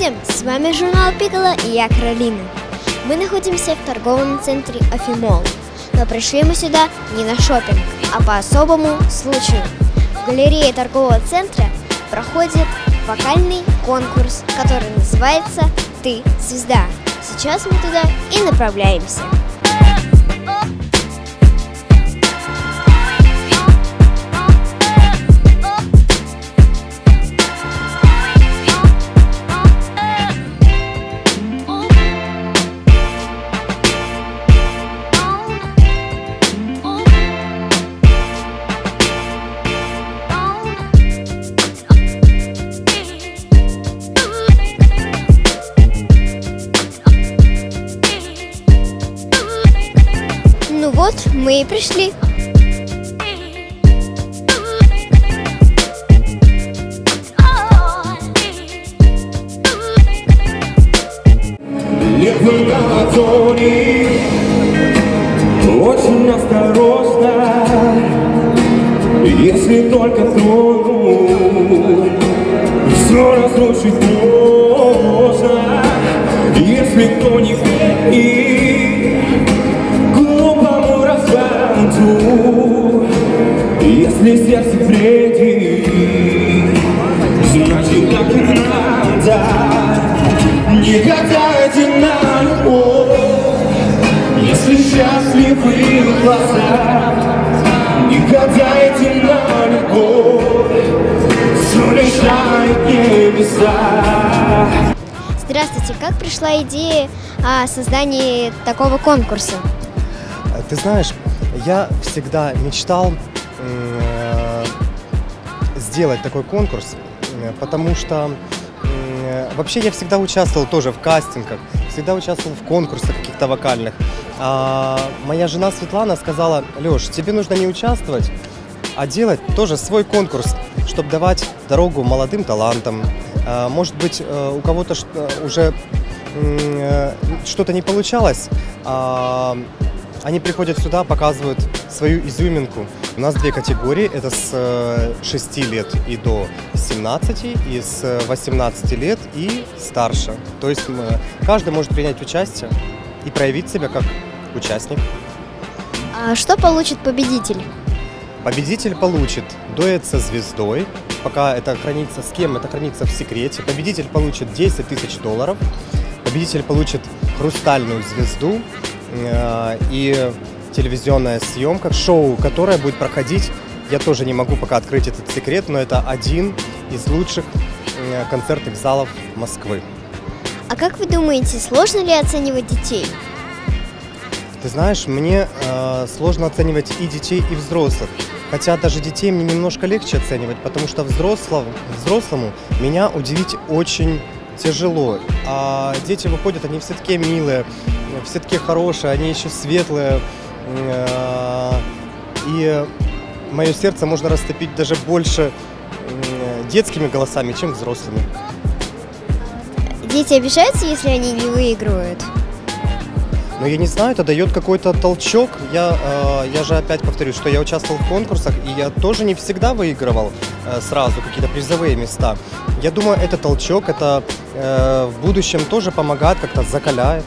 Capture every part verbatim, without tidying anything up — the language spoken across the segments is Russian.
всем! С вами журнал Пикколо и я, Каролина. Мы находимся в торговом центре Афимолл, но пришли мы сюда не на шопинг, а по особому случаю. В галерее торгового центра проходит вокальный конкурс, который называется «Ты звезда». Сейчас мы туда и направляемся. Ну вот, мы и пришли. Очень осторожно, если только трону, все разрушить можно, если кто не верит глупому разврату, если сердце вредит, значит так и надо. Не гадайте на любовь, если счастливы глаза, не гадайте на любовь, все решает небеса. Здравствуйте, как пришла идея о создании такого конкурса? Ты знаешь, я всегда мечтал э, сделать такой конкурс, потому что э, вообще я всегда участвовал тоже в кастингах, всегда участвовал в конкурсах каких-то вокальных. А моя жена Светлана сказала: Леш, тебе нужно не участвовать, а делать тоже свой конкурс, чтобы давать дорогу молодым талантам. А, может быть, у кого-то уже что-то не получалось, а они приходят сюда, показывают свою изюминку. У нас две категории, это с шести лет и до семнадцати, и с восемнадцати лет и старше. То есть каждый может принять участие и проявить себя как участник. А что получит победитель? Победитель получит дуэт со звездой. Пока это хранится, с кем это хранится в секрете. Победитель получит десять тысяч долларов. Победитель получит хрустальную звезду э, и телевизионная съемка, шоу, которое будет проходить. Я тоже не могу пока открыть этот секрет, но это один из лучших э, концертных залов Москвы. А как вы думаете, сложно ли оценивать детей? Ты знаешь, мне э, сложно оценивать и детей, и взрослых. Хотя даже детей мне немножко легче оценивать, потому что взрослому, взрослому меня удивить очень тяжело. А дети выходят, они все такие милые, все такие хорошие, они еще светлые. Э, и мое сердце можно растопить даже больше э, детскими голосами, чем взрослыми. Дети обижаются, если они не выигрывают? Но я не знаю, это дает какой-то толчок. Я, э, я же опять повторюсь, что я участвовал в конкурсах, и я тоже не всегда выигрывал э, сразу какие-то призовые места. Я думаю, это толчок, это э, в будущем тоже помогает, как-то закаляет.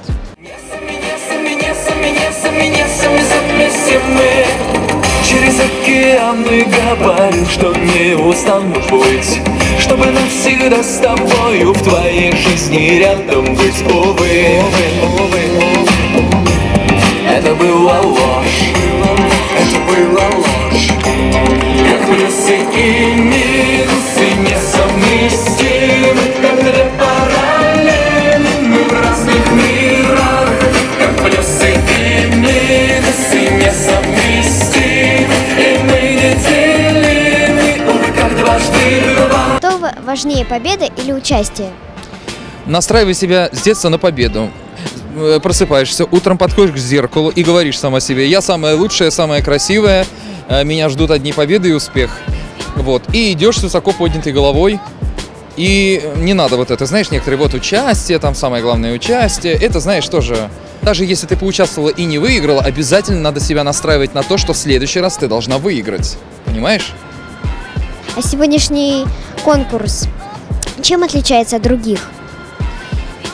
Через океаны говорю, что не устану быть, чтобы навсегда с тобою в твоей жизни рядом быть. Увы, увы, увы, увы. Это была ложь, это была ложь. Как плюсы и минусы несовместимы, как две параллели, мы в разных мирах. Как плюсы и минусы несовместимы, и мы неделимы, увы, как дважды два. Что важнее, победа или участие? Настраивай себя с детства на победу. Просыпаешься, утром подходишь к зеркалу и говоришь сама себе: я самая лучшая, самая красивая, меня ждут одни победы и успех. Вот. И идешь с высоко поднятой головой. И не надо вот это, знаешь, некоторые вот участие, там самое главное участие. Это, знаешь, тоже, даже если ты поучаствовала и не выиграла, обязательно надо себя настраивать на то, что в следующий раз ты должна выиграть. Понимаешь? А сегодняшний конкурс чем отличается от других?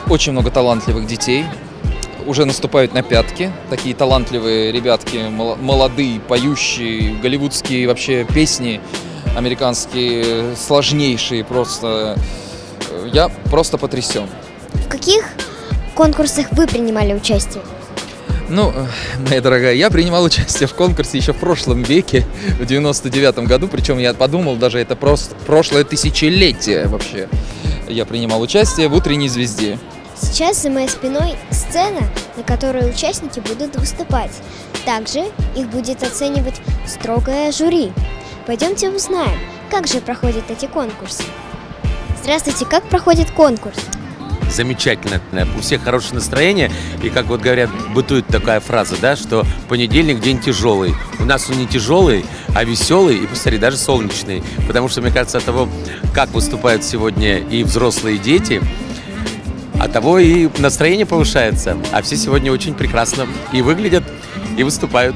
очень много талантливых детей. Уже наступают на пятки. Такие талантливые ребятки, молодые, поющие, голливудские вообще песни, американские, сложнейшие просто. Я просто потрясен. В каких конкурсах вы принимали участие? Ну, моя дорогая, я принимал участие в конкурсе еще в прошлом веке, в девяносто девятом году, причем я подумал, даже это просто прошлое тысячелетие вообще. Я принимал участие в «Утренней звезде». Сейчас за моей спиной сцена, на которой участники будут выступать. Также их будет оценивать строгое жюри. Пойдемте узнаем, как же проходят эти конкурсы. Здравствуйте, как проходит конкурс? Замечательно. У всех хорошее настроение. И, как вот говорят, бытует такая фраза, да, что понедельник день тяжелый. У нас он не тяжелый, а веселый и, посмотри, даже солнечный. Потому что, мне кажется, от того, как выступают сегодня и взрослые, и дети, от того и настроение повышается. А все сегодня очень прекрасно и выглядят, и выступают.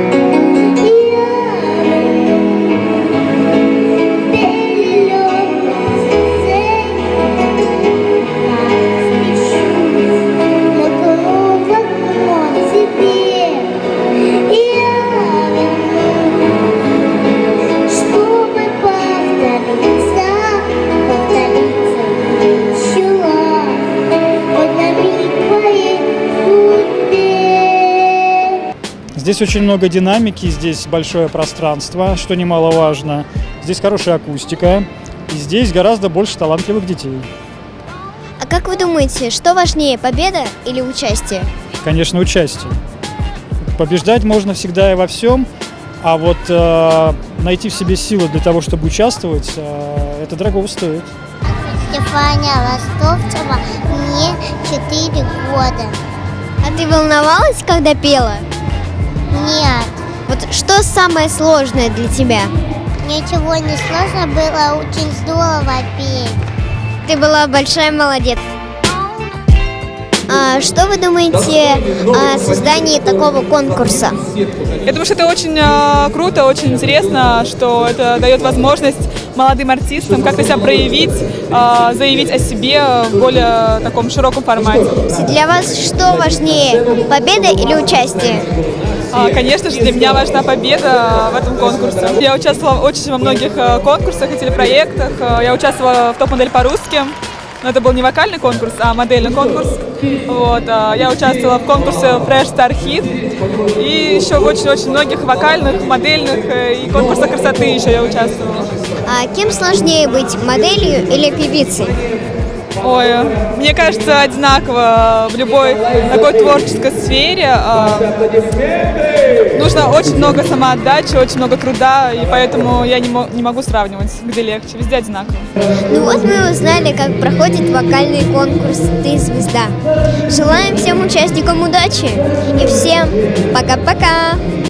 Здесь очень много динамики, здесь большое пространство, что немаловажно. Здесь хорошая акустика, и здесь гораздо больше талантливых детей. А как вы думаете, что важнее, победа или участие? Конечно, участие. Побеждать можно всегда и во всем, а вот э, найти в себе силы для того, чтобы участвовать, э, это дорого стоит. Стефания Ростовцева, мне четыре года. А ты волновалась, когда пела? Нет. Вот что самое сложное для тебя? Ничего не сложно, было очень здорово петь. Ты была большая молодец. А что вы думаете о создании такого конкурса? Я думаю, что это очень э, круто, очень интересно, что это дает возможность молодым артистам как-то себя проявить, э, заявить о себе в более таком широком формате. Для вас что важнее, победа или участие? Конечно же, для меня важна победа в этом конкурсе. Я участвовала очень во многих конкурсах и телепроектах. Я участвовала в топ-модель по-русски. Но это был не вокальный конкурс, а модельный конкурс. Вот. Я участвовала в конкурсе Fresh Star Hit. И еще в очень-очень многих вокальных, модельных и конкурсах красоты еще я участвовала. А кем сложнее быть, моделью или певицей? Ой, мне кажется, одинаково в любой такой творческой сфере. Нужно очень много самоотдачи, очень много труда, и поэтому я не, мо- не могу сравнивать, где легче, везде одинаково. Ну вот мы узнали, как проходит вокальный конкурс «Ты звезда». Желаем всем участникам удачи и всем пока-пока!